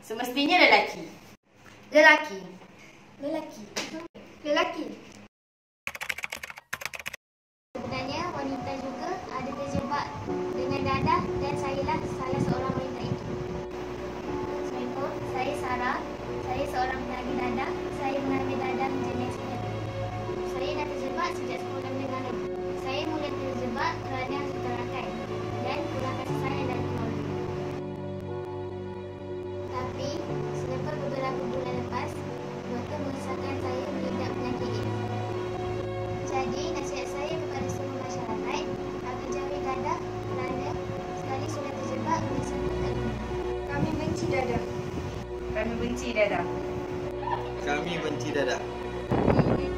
Semestinya lelaki. Lelaki. Lelaki. Lelaki. Sebenarnya wanita juga ada terjebak dengan dadah dan sayalah salah seorang wanita itu. Assalamualaikum, saya Sarah. Saya seorang penagih dadah. Saya mengambil dadah jenis seperti. Saya dah terjebak sejak 10 negara. Saya mula terjebak kerana kekerakan dan kurang kasih sayang dari keluarga. Tapi selepas beberapa bulan lepas, doktor mengesahkan saya mengidap penyakit AIDS. Jadi nasihat saya kepada semua masyarakat akan jauhi dadah kerana sekali sudah terjebak menyesal tak guna. Kami benci dadah. Kami benci dadah. Kami benci dadah. Kami benci